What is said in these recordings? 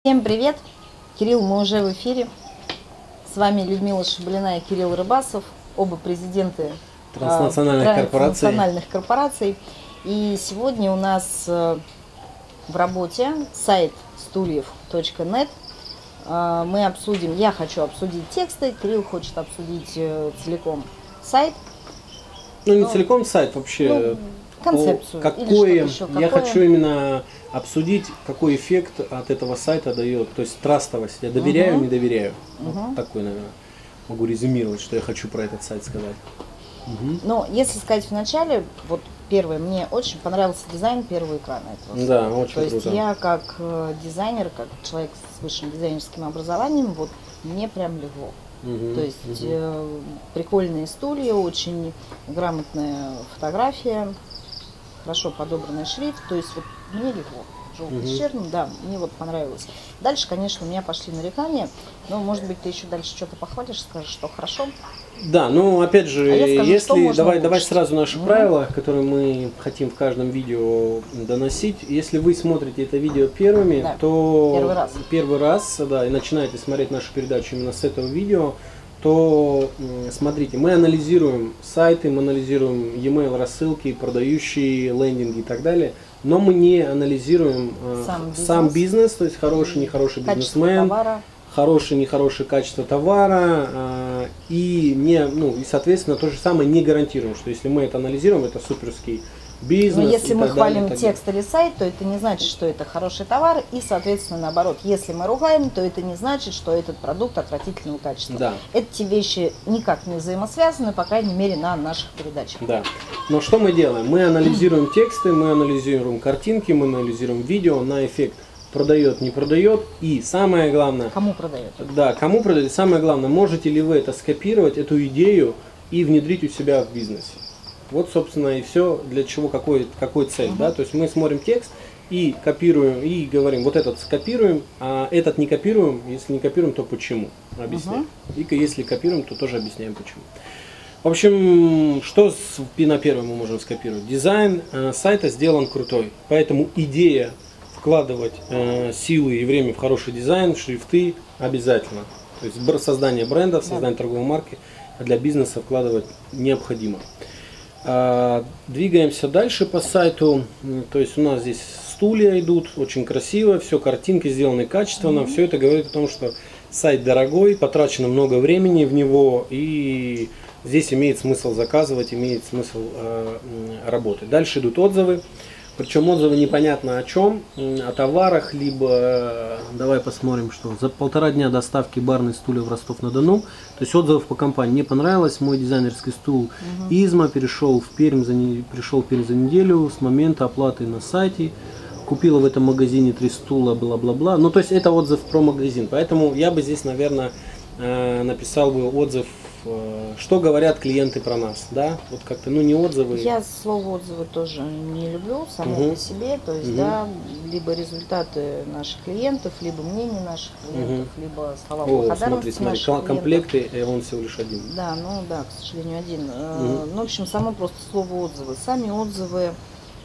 Всем привет! Кирилл, мы уже в эфире. С вами Людмила Шабалина и Кирилл Рыбасов, оба президенты транснациональных корпораций. И сегодня у нас в работе сайт стульев.нет. Мы обсудим, я хочу обсудить тексты, Кирилл хочет обсудить целиком сайт. Ну, не целиком сайт, вообще. Концепцию. Я хочу именно обсудить, какой эффект от этого сайта дает. То есть трастовость. Я доверяю, не доверяю. Вот такой, наверное, могу резюмировать, что я хочу про этот сайт сказать. Но если сказать вначале, вот первое, мне очень понравился дизайн первого экрана этого. Да, очень круто. То есть я как дизайнер, как человек с высшим дизайнерским образованием, вот мне прям легло. То есть прикольные стулья, очень грамотная фотография, хорошо подобранный шрифт, то есть вот мне легло. Желтый с черным, да, мне вот понравилось. Дальше, конечно, у меня пошли нарекания, но, может быть, ты еще дальше что-то похвалишь, скажешь, что хорошо. Да, ну, опять же, скажу, если давай сразу наши правила, которые мы хотим в каждом видео доносить. Если вы смотрите это видео первыми, да, то первый раз, да, и начинаете смотреть нашу передачу именно с этого видео, то смотрите, мы анализируем сайты, мы анализируем e-mail рассылки, продающие лендинги и так далее, но мы не анализируем сам бизнес, то есть хороший, нехороший бизнесмен, хорошее, нехорошее качество товара, и соответственно, то же самое не гарантируем, что если мы это анализируем, это суперский бизнес. Но если мы хвалим текст или сайт, то это не значит, что это хороший товар, и, соответственно, наоборот, если мы ругаем, то это не значит, что этот продукт отвратительного качества. Да. Эти вещи никак не взаимосвязаны, по крайней мере, на наших передачах. Да. Но что мы делаем? Мы анализируем тексты, мы анализируем картинки, мы анализируем видео на эффект. Продает, не продает, и самое главное... Кому продает? Да, кому продает. Самое главное, можете ли вы это скопировать, эту идею, и внедрить у себя в бизнесе. Вот, собственно, и все, для чего, какой цель. Да? То есть мы смотрим текст и копируем, и говорим, вот этот скопируем, а этот не копируем. Если не копируем, то почему? Объясняем. И если копируем, то тоже объясняем почему. В общем, что на первом мы можем скопировать? Дизайн сайта сделан крутой, поэтому идея вкладывать силы и время в хороший дизайн, в шрифты обязательно. То есть создание брендов, создание торговой марки для бизнеса вкладывать необходимо. Двигаемся дальше по сайту. То есть у нас здесь стулья идут, очень красиво, все, картинки сделаны качественно. Все это говорит о том, что сайт дорогой, потрачено много времени в него, и здесь имеет смысл заказывать, имеет смысл работать. Дальше идут отзывы. Причем отзывы непонятно о чем, о товарах, либо, давай посмотрим, что за 1,5 дня доставки барной стулья в Ростов-на-Дону. То есть отзывов по компании не понравилось. Мой дизайнерский стул Изма пришел в Пермь за неделю с момента оплаты на сайте. Купила в этом магазине 3 стула, бла-бла-бла. Ну, то есть это отзыв про магазин. Поэтому я бы здесь, наверное, написал бы отзыв, что говорят клиенты про нас, да, вот как-то, ну, не отзывы. Я слово отзывы тоже не люблю, само по себе, то есть, да, либо результаты наших клиентов, либо мнение наших клиентов, либо слова благодарности наших клиентов. Комплекты, и он всего лишь один. Да, ну да, к сожалению, один. Ну, в общем, само просто слово отзывы. Сами отзывы,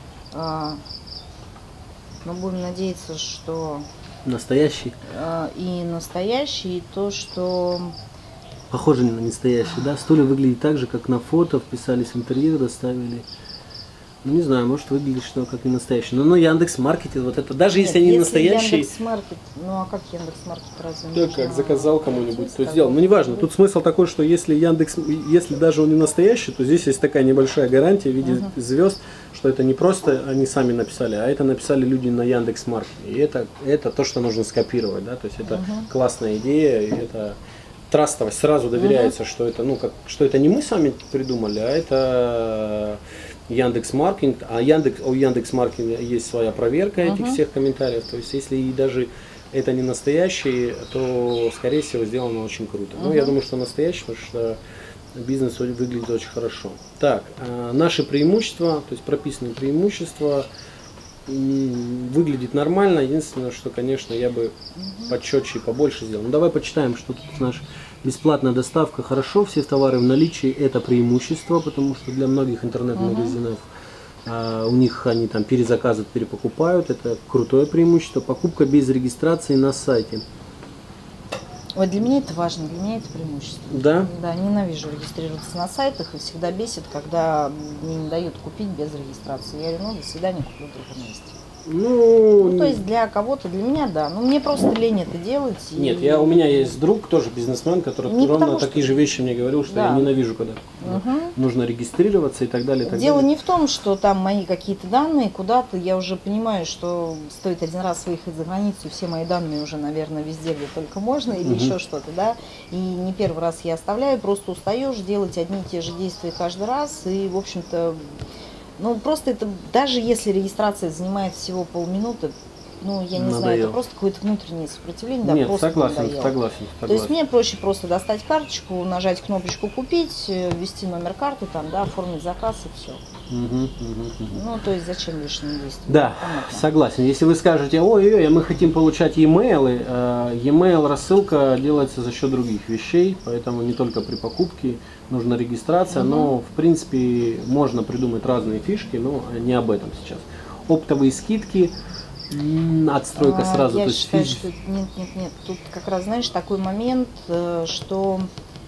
мы будем надеяться, что... Настоящий. И настоящий, и то, что... Похоже на настоящий, да? Стулья выглядит так же, как на фото, вписались в интерьер, доставили. Ну, не знаю, может выглядит, что как не настоящий. Но Яндекс.Маркете, вот это, даже если они настоящие... Яндекс.Маркет, ну а как Яндекс.Маркет разве? Да, как заказал кому-нибудь, то сделал. Ну, неважно, тут смысл такой, что если даже он не настоящий, то здесь есть такая небольшая гарантия в виде звезд, что это не просто они сами написали, а это написали люди на Яндекс.Маркете. И это то, что нужно скопировать, да, то есть это классная идея, и это... Трастовость, сразу доверяется, что это, что это не мы сами придумали, а это Яндекс.Маркет, а у Яндекс.Маркета есть своя проверка этих всех комментариев, то есть если и даже это не настоящий, то скорее всего сделано очень круто. Но я думаю, что настоящий, потому что бизнес выглядит очень хорошо. Так, наши преимущества, то есть прописанные преимущества, выглядит нормально. Единственное, что, конечно, я бы почетче и побольше сделал. Ну, давай почитаем, что тут наш бесплатная доставка. Хорошо, все товары в наличии, это преимущество, потому что для многих интернет-магазинов у них они там перезаказывают, перепокупают, это крутое преимущество. Покупка без регистрации на сайте. Ой, для меня это важно, для меня это преимущество. Да? Да, ненавижу регистрироваться на сайтах и всегда бесит, когда мне не дают купить без регистрации. Я говорю, ну, до свидания, куплю в другом месте. Ну, То есть для кого-то, для меня, да. Ну, мне просто лень это делать. Нет, у меня есть друг, тоже бизнесмен, который Не ровно потому, такие что... же вещи мне говорил, что Да. я ненавижу, когда нужно регистрироваться и так далее. И так Дело далее. не в том, что там мои какие-то данные куда-то, я уже понимаю, что стоит один раз выехать за границу, и все мои данные уже, наверное, везде, где только можно, или еще что-то, да. И не первый раз я оставляю, просто устаешь делать одни и те же действия каждый раз, и, в общем-то, ну, просто это, даже если регистрация занимает всего полминуты, ну, я не знаю, это просто какое-то внутреннее сопротивление, да, Нет, просто согласен. То есть мне проще просто достать карточку, нажать кнопочку «Купить», ввести номер карты, там, да, оформить заказ и все. Ну, то есть зачем лишние действия? Да, согласен. Если вы скажете, ой, мы хотим получать e-mail, e-mail рассылка делается за счет других вещей, поэтому не только при покупке нужна регистрация, но, в принципе, можно придумать разные фишки, но не об этом сейчас. Оптовые скидки, отстройка сразу. Я считаю, что нет. Тут как раз, знаешь, такой момент, что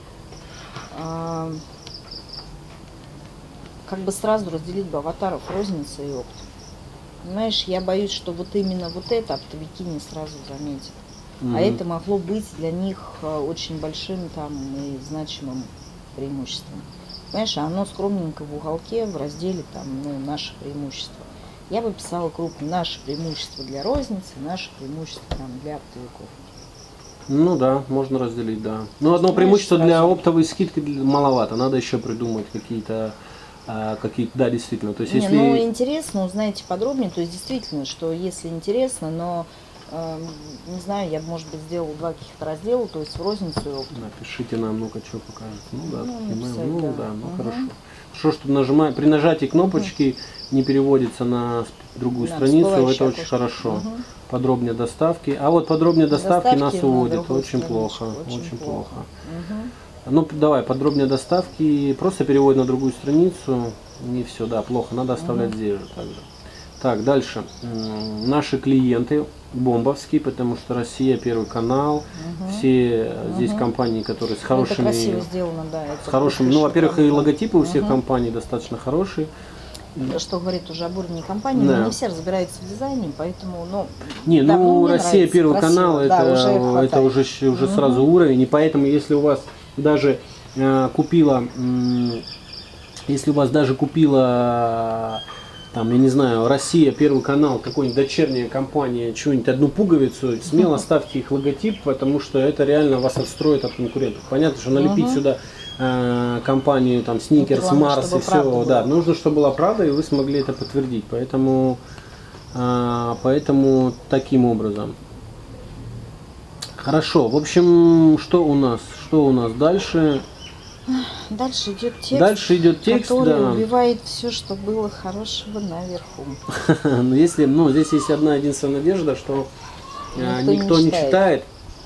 как бы сразу разделить бы аватаров розница и опт. Понимаешь, я боюсь, что вот именно вот это оптовики не сразу заметят. А это могло быть для них очень большим там и значимым преимуществом. Понимаешь, а оно скромненько в уголке в разделе там, ну, наше преимущество. Я бы писала крупно наше преимущество для розницы, наше преимущество там, для оптовиков. Ну да, можно разделить, да. Но одно преимущество для оптовой скидки маловато. Надо еще придумать какие-то, да, действительно. То есть, если... Ну, интересно, узнаете подробнее. То есть, действительно, что если интересно, но, не знаю, я бы, может быть, сделала 2 каких-то раздела, то есть в розницу и опт. Напишите нам, ну-ка, что покажет. Ну да, написать, да. Хорошо. Хорошо, что при нажатии кнопочки не переводится на другую страницу, это очень хорошо. Подробнее доставки. А вот подробнее доставки нас уводит. Очень плохо. Очень плохо. Ну, давай, подробнее доставки. Просто перевод на другую страницу. Не все, да, плохо. Надо оставлять здесь же также. Так, дальше. Наши клиенты бомбовские, потому что Россия, Первый канал, все здесь компании, которые с хорошими... Это красиво сделано, да. С хорошими, ну, во-первых, и логотипы у всех компаний достаточно хорошие. Что говорит уже об уровне компании, но не все разбираются в дизайне, поэтому, ну... Не, да, ну, Россия, Первый канал, это уже сразу уровень, и поэтому, если у вас даже купила, там, я не знаю, Россия, Первый канал, какой-нибудь дочерняя компания, чего-нибудь, одну пуговицу, смело ставьте их логотип, потому что это реально вас отстроит от конкурентов. Понятно, что налепить сюда компанию, там, Сникерс, Марс и все, да, нужно, чтобы была правда, и вы смогли это подтвердить. Поэтому таким образом. Хорошо, в общем, что у нас дальше? Дальше идет текст, который убивает все, что было хорошего наверху. Но здесь есть одна единственная надежда, что никто не читает,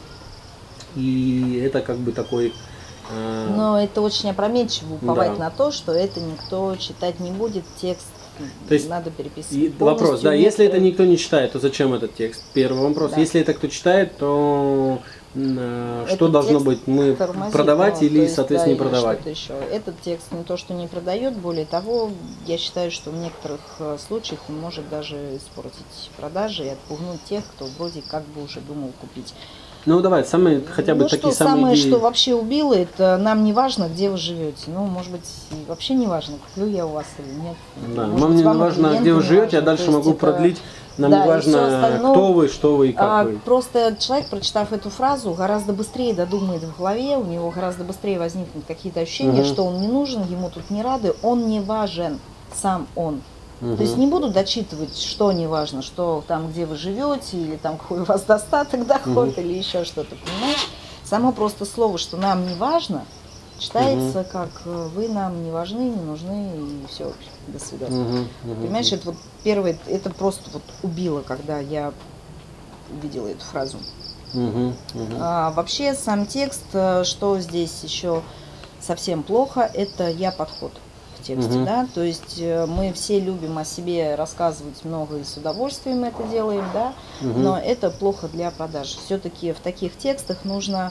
и это как бы такой... Но это очень опрометчиво уповать на то, что это никто читать не будет, текст то есть надо переписывать. Вопрос, да, если это никто не читает, то зачем этот текст? Первый вопрос. Да. Если это кто читает, то что должно быть? Мы продавать или, соответственно, не продавать? Еще. Этот текст не то, что не продает, более того, я считаю, что в некоторых случаях он может даже испортить продажи и отпугнуть тех, кто вроде как бы уже думал купить. Ну давай, хотя бы такие самые идеи. Что вообще убило, это нам не важно, где вы живете. Ну, может быть, вообще не важно, куплю я у вас или нет. Да, нам не важно, где вы живете, я дальше могу продлить. Нам не важно, кто вы, что вы и как вы. Просто человек, прочитав эту фразу, гораздо быстрее додумает в голове, у него гораздо быстрее возникнут какие-то ощущения, что он не нужен, ему тут не рады, он не важен, сам он. То есть не буду дочитывать, что не важно, что там, где вы живете, или там какой у вас достаток, доход, или еще что-то, понимаешь? Само просто слово, что нам не важно, читается как вы нам не важны, не нужны, и все, до свидания. Понимаешь, это вот первое, это просто вот убило, когда я увидела эту фразу. Вообще сам текст, что здесь еще совсем плохо, это подход к тексте, да, то есть мы все любим о себе рассказывать много и с удовольствием это делаем, да, но это плохо для продаж. Все-таки в таких текстах нужно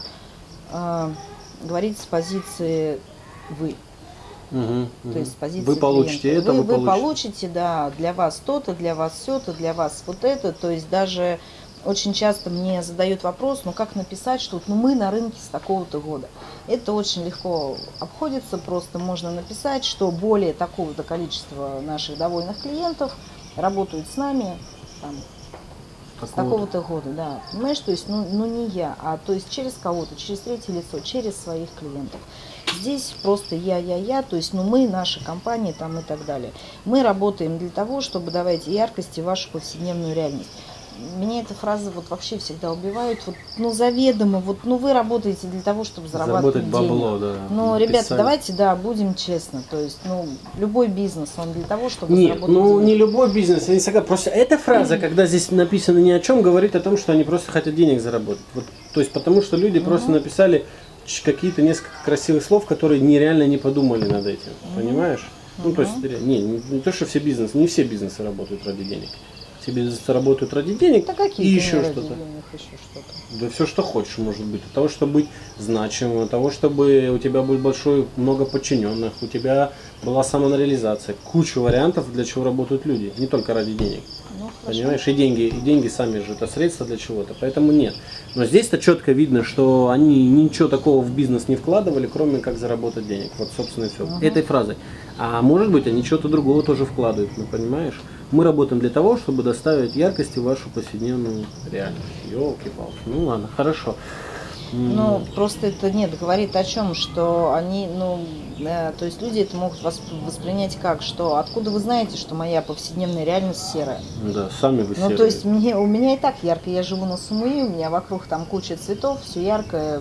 говорить с позиции «вы». То есть с позиции вы получите клиента. это, вы получите, да, для вас то-то, для вас все-то, для вас вот это. То есть даже очень часто мне задают вопрос, ну как написать, что ну, мы на рынке с такого-то года. Это очень легко обходится, просто можно написать, что более такого-то количества наших довольных клиентов работают с нами там, с такого-то года, да. Понимаешь, то есть, ну не я, а то есть через кого-то, через третье лицо, через своих клиентов. Здесь просто я, то есть, ну мы, наша компания там и так далее. Мы работаем для того, чтобы давать яркость и вашу повседневную реальность. Меня эта фраза вот вообще всегда убивает. Вот, ну заведомо, вот, ну вы работаете для того, чтобы зарабатывать бабло, денег. да. Но, ребята, давайте, да, будем честно. То есть, ну, любой бизнес, он для того, чтобы заработать денег. Не любой бизнес, я не согласен. Просто эта фраза, когда здесь написано ни о чем, говорит о том, что они просто хотят денег заработать. Вот, то есть, потому что люди просто написали какие-то несколько красивых слов, которые нереально не подумали над этим. Понимаешь? Ну, то есть, не то, что не все бизнесы работают ради денег. Все бизнесы работают ради денег и еще что-то. Да все, что хочешь, может быть. Для того, чтобы быть значимым, для того, чтобы у тебя будет много подчиненных, у тебя была самореализация. Куча вариантов, для чего работают люди. Не только ради денег. Ну, понимаешь? И деньги сами же это средства для чего-то. Поэтому нет. Но здесь-то четко видно, что они ничего такого в бизнес не вкладывали, кроме как заработать денег. Вот, собственно, и все. Этой фразой. А может быть, они что-то другого тоже вкладывают. Ну, понимаешь? Мы работаем для того, чтобы доставить яркость в вашу повседневную реальность. Ёлки-палки. Ну ладно, хорошо. Ну, просто это говорит о чем, что они, то есть люди это могут воспринять как, что откуда вы знаете, что моя повседневная реальность серая? Да, сами вы серые. Ну, то есть у меня и так ярко, я живу на Сумы, у меня вокруг там куча цветов, все яркое,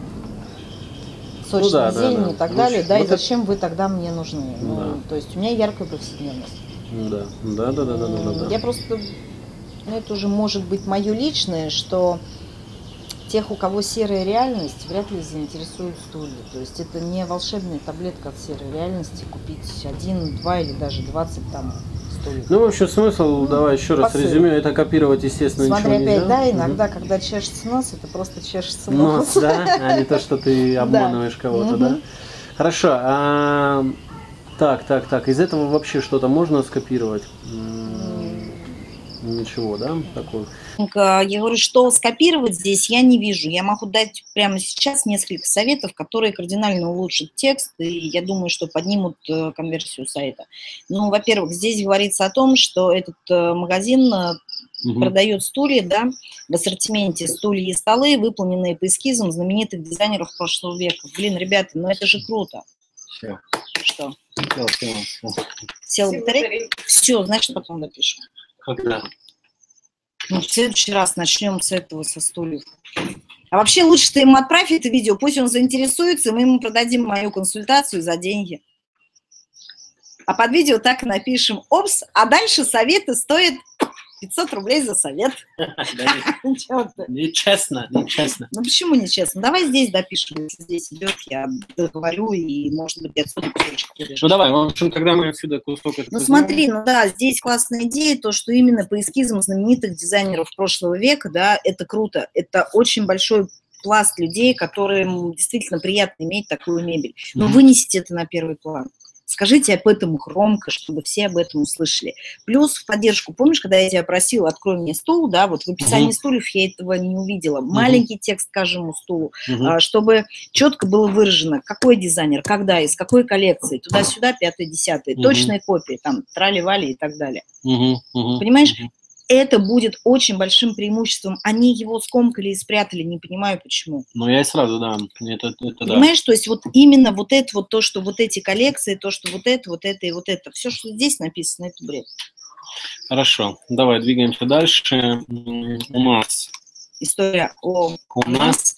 сочная зелень и так далее, да, и зачем вы тогда мне нужны? Ну, то есть у меня яркая повседневность. Да. Я просто, это уже может быть мое личное, что тех, у кого серая реальность, вряд ли заинтересуют стулья. То есть это не волшебная таблетка от серой реальности, купить 1, 2 или даже 20 там стульев. Ну, в общем, смысл, давай еще раз резюме, это копировать, естественно, Смотри, ничего опять, нельзя. Да, иногда, когда чешется нос, это просто чешется нос. Да, а не то, что ты обманываешь кого-то, да? Хорошо, так, из этого вообще что-то можно скопировать? Ничего, да, такое? Я говорю, что скопировать здесь я не вижу. Я могу дать прямо сейчас несколько советов, которые кардинально улучшат текст, и я думаю, что поднимут конверсию сайта. Ну, во-первых, здесь говорится о том, что этот магазин продает стулья, да, в ассортименте стулья и столы, выполненные по эскизам знаменитых дизайнеров прошлого века. Блин, ребята, ну это же круто. Все. Что? Сел батарейка? Все, значит, потом допишем. Когда? Ну, в следующий раз начнем с этого, со стульев. А вообще лучше ты ему отправь это видео, пусть он заинтересуется, мы ему продадим мою консультацию за деньги. А под видео так и напишем: опс, а дальше советы стоят 500 рублей за совет. Нечестно. Ну почему нечестно? Давай здесь допишем, если здесь идет, я договорю, и может быть отсюда кусочек вырежем. Ну давай, в общем, тогда мы отсюда кусок. Ну смотри, здесь классная идея, то, что именно по эскизам знаменитых дизайнеров прошлого века, да, это круто, это очень большой пласт людей, которым действительно приятно иметь такую мебель. Но вынесите это на первый план. Скажите об этом громко, чтобы все об этом услышали. Плюс в поддержку, помнишь, когда я тебя просила, открой мне стул, да, вот в описании стульев я этого не увидела. Маленький текст к каждому стулу, чтобы четко было выражено, какой дизайнер, когда, из какой коллекции, туда-сюда, 5-10, точные копии, там, трали-вали и так далее. Понимаешь? Это будет очень большим преимуществом. Они его скомкали и спрятали, не понимаю почему. Ну, я и сразу, да. Это понимаешь, да. То есть вот именно вот это вот то, что вот эти коллекции, то, что вот это и вот это. Все, что здесь написано, это бред. Хорошо, давай двигаемся дальше. У нас история у нас.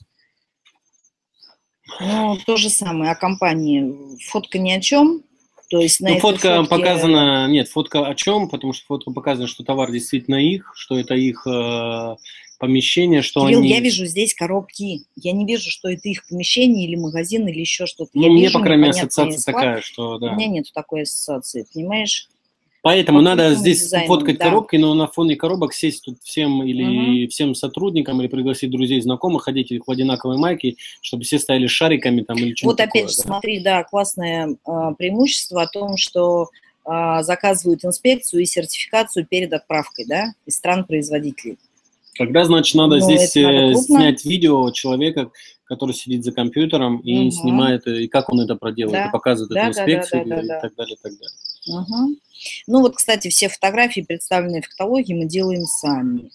Ну, то же самое, о компании. Фотка ни о чем. То есть на фотка показана, нет, фотка о чем, потому что фотка показана, что товар действительно их, что это их помещения, что Кирилл, они... я вижу здесь коробки. Я не вижу, что это их помещение или магазин, или еще что-то. Ну, Я мне, вижу по крайней мере, непонятный ассоциация склад. такая, что У да. меня нет такой ассоциации, понимаешь? Поэтому надо Покрытому здесь дизайну, фоткать да. коробки, но на фоне коробок сесть тут всем или всем сотрудникам, или пригласить друзей, знакомых, ходить их в одинаковой майке, чтобы все стояли с шариками там или что-то Вот такое. опять же, Да? смотри, да, классное преимущество о том, что заказывают инспекцию и сертификацию перед отправкой, да, из стран-производителей. Тогда, значит, надо Ну, здесь это надо крупно. снять видео человека, который сидит за компьютером и снимает, и как он это проделывает, Да. и показывает Да, эту да, да, инспекцию да, и да. так далее, и так далее. Угу. Ну вот, кстати, все фотографии, представленные в каталоге, мы делаем сами.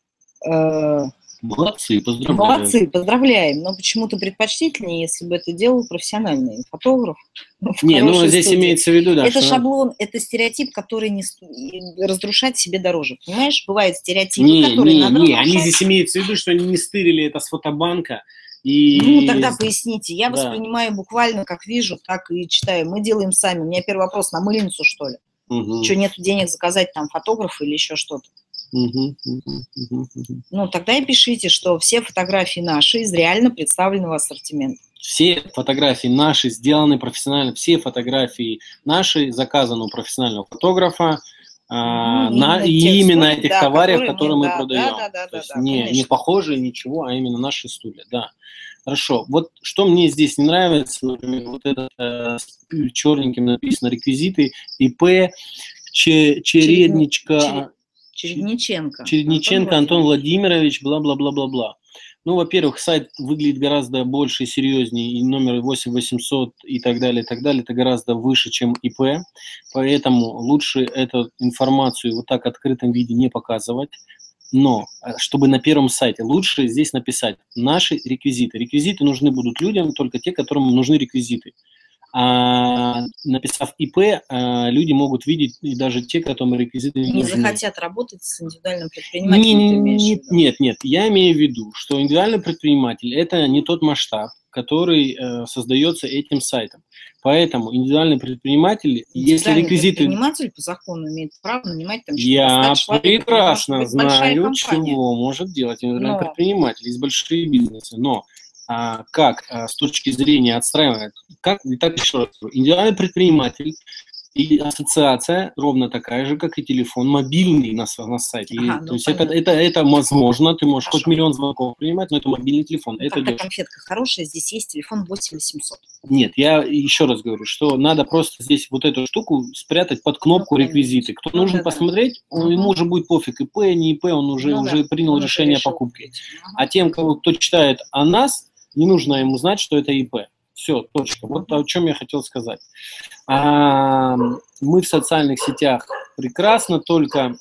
Молодцы, поздравляю. Молодцы, поздравляем. Но почему-то предпочтительнее, если бы это делал профессиональный фотограф. Не, ну здесь имеется в виду, да. Это что... шаблон, это стереотип, который не разрушать себе дороже. Понимаешь, бывают стереотипы, которые надо разрушать. Они здесь имеются в виду, что они не стырили это с фотобанка. И... Ну, тогда поясните. Я да. воспринимаю буквально, как вижу, так и читаю. Мы делаем сами. У меня первый вопрос: на мыльницу, что ли? Что, нет денег заказать там фотографа или еще что-то? Ну, тогда и пишите, что все фотографии наши из реально представленного ассортимента. Все фотографии наши сделаны профессионально, все фотографии наши заказаны у профессионального фотографа, именно этих товаров, которые мы продаем. То есть не похожие, ничего, а именно наши стулья, да. Хорошо. Вот что мне здесь не нравится, например, вот это черненьким написано реквизиты ИП Чередниченко Антон Владимирович, бла-бла-бла-бла-бла. Ну, во-первых, сайт выглядит гораздо больше и серьезнее, и номер 8800 и так далее, это гораздо выше, чем ИП, поэтому лучше эту информацию вот так в открытом виде не показывать. Но, чтобы на первом сайте, лучше здесь написать наши реквизиты. Реквизиты нужны будут людям, только те, которым нужны реквизиты. А написав ИП, люди могут видеть и даже те, которым реквизиты не нужны. Не захотят работать с индивидуальным предпринимателем. Нет, я имею в виду, что индивидуальный предприниматель – это не тот масштаб, который создается этим сайтом. Поэтому индивидуальный предприниматель, если реквизиты... Предприниматель по закону имеет право нанимать там... Я прекрасно знаю, чего может делать индивидуальный предприниматель. Есть большие бизнесы, но... как с точки зрения отстраивания, так еще раз говорю, индивидуальный предприниматель и ассоциация ровно такая же, как и телефон мобильный на сайте. То есть это возможно, ты можешь хоть миллион звонков принимать, но это мобильный телефон. Ну, это конфетка хорошая, здесь есть телефон 8800. Нет, я еще раз говорю, что надо просто здесь вот эту штуку спрятать под кнопку реквизиты. Кто нужен посмотреть, ему уже будет пофиг, ИП, не ИП, он уже принял решение о покупке. А тем, кто читает о нас, не нужно ему знать, что это ИП. Все, точка. Вот о чем я хотел сказать. Мы в социальных сетях прекрасно, только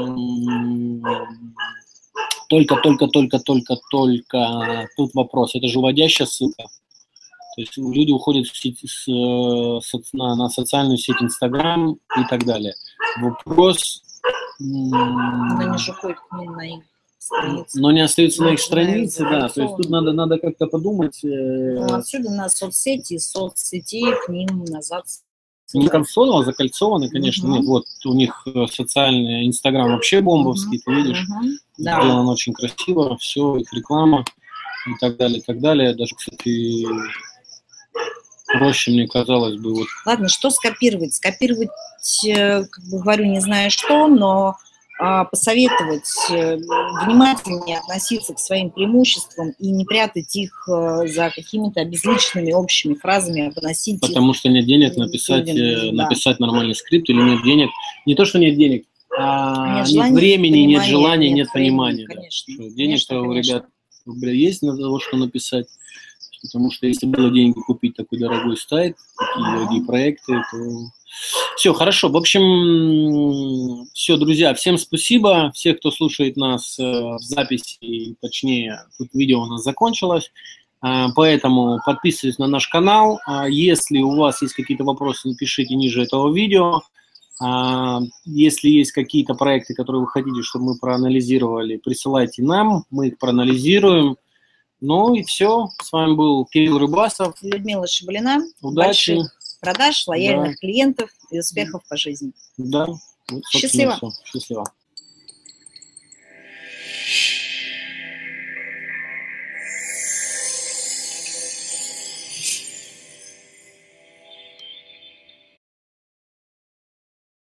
тут вопрос. Это же уводящая ссылка. То есть люди уходят в сеть, на социальную сеть Инстаграм и так далее. Вопрос... Но не же ходит к ним на их страницы. Но не остаются на их странице, да. То есть тут надо как-то подумать. Ну, отсюда на соцсети, к ним назад. Не консоль, закольцованы, конечно. Нет, вот у них социальный Инстаграм вообще бомбовский, ты видишь. Сделан очень красиво, все, их реклама и так далее, и так далее. Даже, кстати, проще, мне казалось бы. Вот. Ладно, что скопировать? Скопировать, как бы говорю, не знаю что, но посоветовать внимательнее относиться к своим преимуществам и не прятать их за какими-то обезличенными общими фразами, а поносить. Потому что нет денег написать нормальный скрипт, или нет денег. Не то, что нет денег, нет времени, нет желания, нет понимания. Конечно, да. Денег-то у ребят есть на того, что написать. Потому что если было деньги купить такой дорогой сайт, такие дорогие проекты, то... Все, хорошо. В общем, все, друзья, всем спасибо. Всех, кто слушает нас в записи, точнее, тут видео у нас закончилось. Поэтому подписывайтесь на наш канал. Если у вас есть какие-то вопросы, напишите ниже этого видео. Если есть какие-то проекты, которые вы хотите, чтобы мы проанализировали, присылайте нам, мы их проанализируем. Ну и все. С вами был Кирилл Рыбасов. Людмила Шабалина. Удачи. Больших продаж, лояльных клиентов и успехов по жизни. Да. Счастливо. Счастливо.